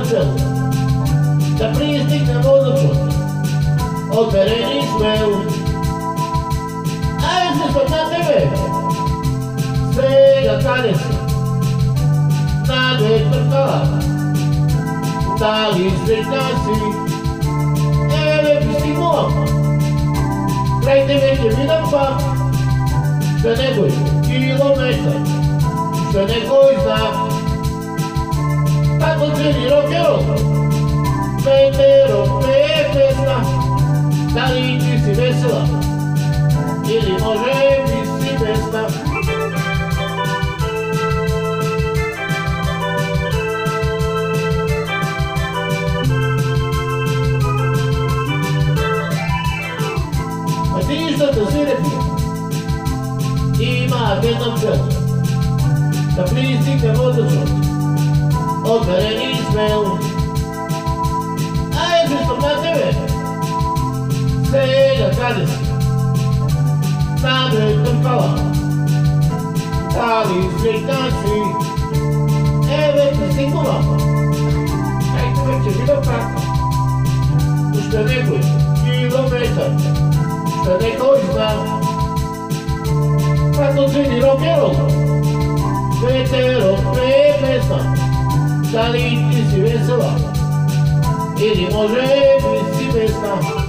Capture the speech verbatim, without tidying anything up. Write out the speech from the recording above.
selu, da pristigne vodočut, odmereni smelu. A jesi sam na tebe, svega kanesi, nade trkala, da li sretna si, eve pristignula, kraj tebe će vidan pa, što nekoj kilometar, što nekoj znak. Tako crni rock'n'roll, Petero, pesma, da li ti si vesela, ili može ti si besna. A ti što te svirepi, ima jednom celu, da pristigne vodočut, odmereni smelu. A jesi sam na tebe, svega kanesi, nade trkala, da li sretna si, eve pristignula, kaj tebe će vidan pa, što nekoj kilometar, što nekoj zna. Tako crni rock'n'roll, Petero, pesma, da li ti si vesela, ili može ti si besna.